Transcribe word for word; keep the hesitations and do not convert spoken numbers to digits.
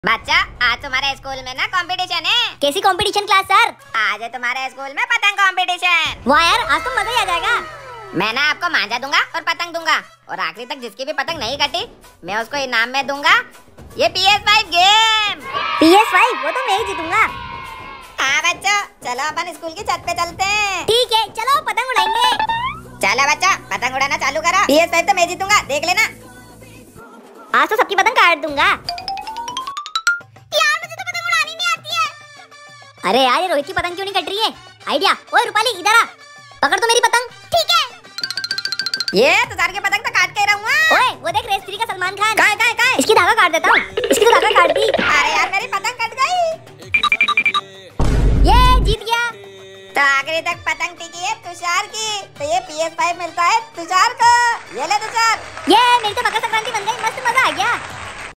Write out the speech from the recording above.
बच्चा, आज तुम्हारे स्कूल में ना कंपटीशन है। कैसी कंपटीशन क्लास सर? आज है तुम्हारे स्कूल में पतंग कंपटीशन। वाह यार, आज तो मजा ही आ जाएगा। मैं ना आपको मांझा दूंगा और पतंग दूंगा, और आखिरी तक जिसकी भी पतंग नहीं कटी मैं उसको इनाम में दूंगा ये P S five game. P S five? वो तो मैं ही जीतूंगा। हाँ बच्चों, चलो अपन स्कूल की छत पे चलते हैं। ठीक है, चलो पतंग उड़ाएंगे। चलो बच्चा, पतंग उड़ाना चालू करो। पी एस फाइव तो मैं जीतूंगा, देख लेना। आज तो सबकी पतंग काट दूंगा। यार मुझे तो पतंग उड़ानी नहीं आती है। अरे यार, ये रोहित की पतंग क्यों नहीं कट रही है? आइडिया। ओए रूपाली, इधर आ, पकड़ तो मेरी पतंग। ठीक है। ये तुषार की पतंग तो काट के रहूंगा। ओए वो देख, रेस थ्री का सलमान खान। काय काय काय? इसकी धागा काट देता हूँ। इसकी तो धागा काट दी। अरे यार, मेरी पतंग कट गई। ये जीत गया। तो आखिरी तक पतंग टिकी है तुषार की, तो ये पी एस फाइव मिलता है तुषार को। ये ले तुषार। ये मेरी तो मकर संक्रांति बन गई, मस्त मजा आ गया।